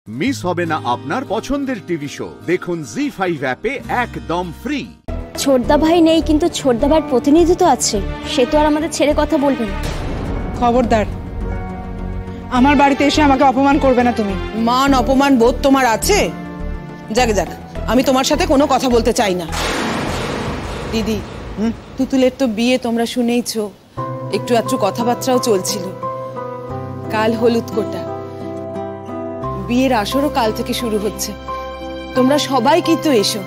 Miss হবে না আপনার পছন্দের টিভি শো। দেখুন জি5 অ্যাপে একদম ফ্রি। ছোটদা ভাই নেই, কিন্তু ছোটদা ভাইয়ের প্রতিনিধি তো আছে, সে তো আর আমাদের ছেড়ে কথা বলবে না। খবরদার, আমার বাড়িতে এসে আমাকে অপমান করবে না তুমি। মান অপমান বোধ তোমার আছে? যাক যাক, আমি তোমার সাথে কোনো কথা বলতে চাই না। দিদি, তুতুলের তো বিয়ে তোমরা শুনেইছো, একটু আধটু কথাবার্তাও চলছিল। কাল হলুদ কোটা, বিয়ের আসরও কাল থেকে শুরু হচ্ছে। তোমরা সবাই কিন্তু এসো।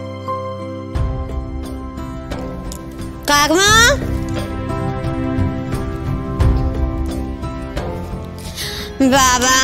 কাকমা, বাবা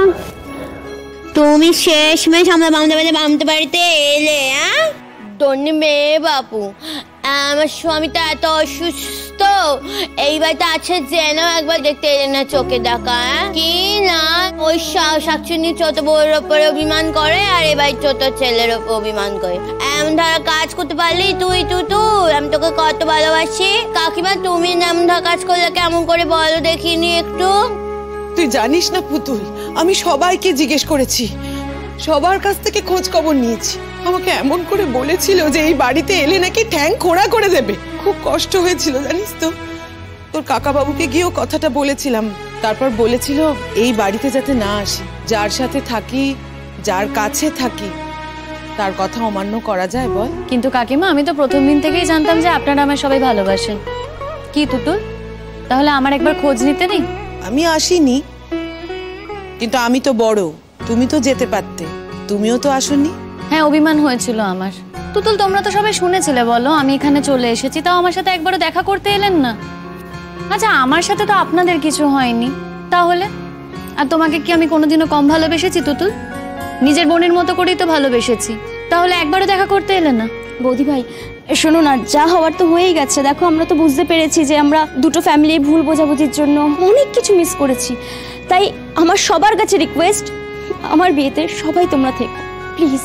তুমি শেষমেশ আমরা বামতে বাড়িতে এলে। ধন্য মেয়ে বাপু, আমার স্বামীটা এত অসুস্থ, এই বাড়িতে আছে যেন একবার দেখতে এলেন না চোখে দেখা। কি না ওই শাকচুনি ছোট বউর ওপরে অভিমান করে, আর এই বাড়ির ছোট ছেলের ওপর অভিমান করে। এমন ধরা কাজ করতে পারলি তুই আমি তোকে কত ভালোবাসি। কাকিমা, তুমি এমন ধরা কাজ করলে কেমন করে বলো দেখিনি একটু। তুই জানিস না পুতুল, আমি সবাইকে জিজ্ঞেস করেছি, সবার কাছ থেকে খোঁজ খবর নিয়েছি। আমাকে এমন করে বলেছিল যে এই বাড়িতে এলে নাকি ঠ্যাং খোঁড়া করে দেবে। খুব কষ্ট হয়েছিল জানিস তো। তোর কাকা বাবুকে গিয়েও কথাটা বলেছিলাম, তারপর বলেছিল এই বাড়িতে যাতে না আসি। যার সাথে থাকি, যার কাছে থাকি, তার কথা অমান্য করা যায় বল? কিন্তু কাকিমা, আমি তো প্রথম দিন থেকেই জানতাম যে আপনারা আমায় সবাই ভালোবাসেন। কি তুতুল, তাহলে আমার একবার খোঁজ নিতে নেই? আমি আসিনি, কিন্তু আমি তো বড়, তুমি তো যেতে পারতে, তুমিও তো আসোনি। হ্যাঁ, অভিমান হয়েছিল আমার। তুতুল, তোমরা তো সবাই শুনেছিলে বলো আমি এখানে চলে এসেছি, তাও আমার সাথে একবারও দেখা করতে এলেন না। আচ্ছা, আমার সাথে তো আপনাদের কিছু হয়নি, তাহলে আর তোমাকে কি আমি কোনোদিনও কম ভালোবেসেছি তুতুল? নিজের বোনের মতো করেই তো ভালোবেসেছি, তাহলে একবারও দেখা করতে এলেন না? বৌদি ভাই শোনো না, যা হওয়ার তো হয়েই গেছে। দেখো, আমরা তো বুঝতে পেরেছি যে আমরা দুটো ফ্যামিলির ভুল বোঝাবুঝির জন্য অনেক কিছু মিস করেছি। তাই আমার সবার কাছে রিকোয়েস্ট, আমার বিয়েতে সবাই তোমরা থেকো প্লিজ।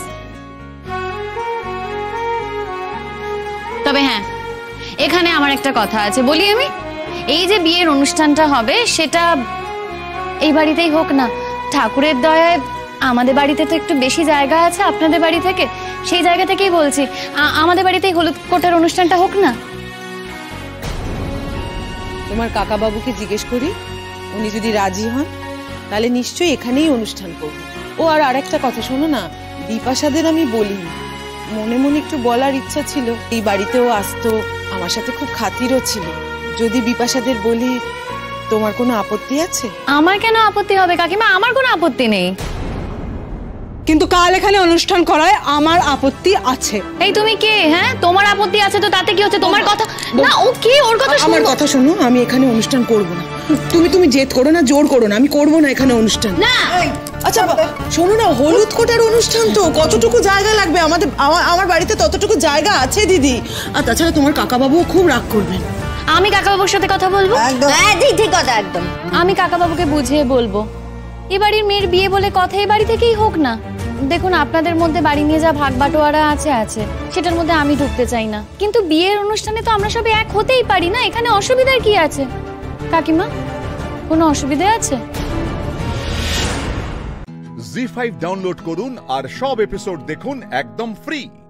তবে হ্যাঁ, এখানে আমার একটা কথা আছে, বলি আমি। এই যে বিয়ের অনুষ্ঠানটা হবে, সেটা এই বাড়িতেই হোক না। ঠাকুরের দয়ায় আমাদের বাড়িতে তো একটু বেশি জায়গা আছে আপনাদের বাড়ি থেকে, সেই জায়গা থেকেই বলছি আমাদের বাড়িতেই হলুদ কোটার অনুষ্ঠানটা হোক না। তোমার কাকা বাবুকে জিজ্ঞেস করি, উনি যদি রাজি হন তাহলে নিশ্চয়ই এখানেই অনুষ্ঠান করব। ও আর আরেকটা কথা শোনো না, বিপাশাদের আমি বলিনি, মনে মনে একটু বলার ইচ্ছা ছিল। এই বাড়িতেও আসতো, আমার সাথে খুব খাতিরও ছিল। যদি বিপাশাদের বলি, তোমার কোনো আপত্তি আছে? আমার কেন আপত্তি হবে কাকিমা? আমার কোনো আপত্তি নেই, কিন্তু কাল এখানে অনুষ্ঠান করায় আমার আপত্তি আছে। এই তুমি কে? হ্যাঁ, তোমার আপত্তি আছে তো তাতে কি হচ্ছে? তোমার কথা না, ও কি, ওর কথা শোনো। আমার কথা শোনো, আমি এখানে অনুষ্ঠান করব না। তুমি জেদ করো না, জোর করো না, আমি করব না এখানে অনুষ্ঠান। না আচ্ছা শোনো না, হলুদ কোটার অনুষ্ঠান তো কতটুকু জায়গা লাগবে? আমার বাড়িতে ততটুকু জায়গা আছে দিদি। আর তাছাড়া তোমার কাকাবাবুও খুব রাগ করবেন। আমি কাকাবাবুর সাথে কথা বলবো। ঠিক কথা, একদম আমি কাকাবাবুকে বুঝিয়ে বলবো, এ বাড়ির মেয়ের বিয়ে বলে কথা এই বাড়ি থেকেই হোক না। দেখুন, আপনাদের মধ্যে বাড়ি নিয়ে যা ভাগ বাটোয়ারা আছে, সেটার মধ্যে আমি ঢুকতে চাই না, কিন্তু বিয়ের অনুষ্ঠানে তো আমরা সবাই এক হতেই পারি না। এখানে অসুবিধার কি আছে কাকিমা? কোনো অসুবিধা আছে? জি5 ডাউনলোড করুন আর সব এপিসোড দেখুন একদম ফ্রি।